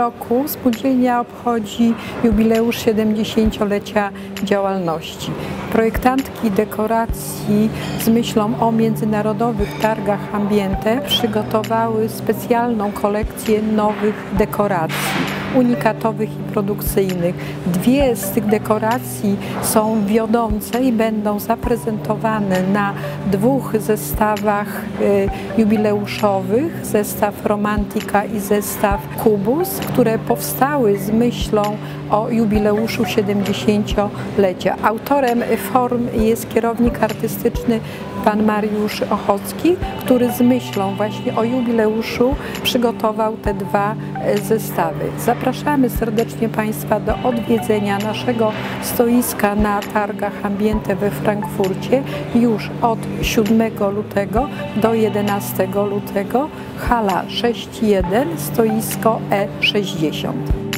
roku spółdzielnia obchodzi jubileusz 70-lecia działalności. Projektantki dekoracji z myślą o międzynarodowych targach Ambiente przygotowały specjalną kolekcję nowych dekoracji, unikatowych i produkcyjnych. Dwie z tych dekoracji są wiodące i będą zaprezentowane na dwóch zestawach jubileuszowych, zestaw Romantika i zestaw Kubus, które powstały z myślą o jubileuszu 70-lecia. Autorem form jest kierownik artystyczny pan Mariusz Ochocki, który z myślą właśnie o jubileuszu przygotował te dwa zestawy. Zapraszamy serdecznie Państwa do odwiedzenia naszego stoiska na targach Ambiente we Frankfurcie już od 7 lutego do 11 lutego, hala 6.1, stoisko E60.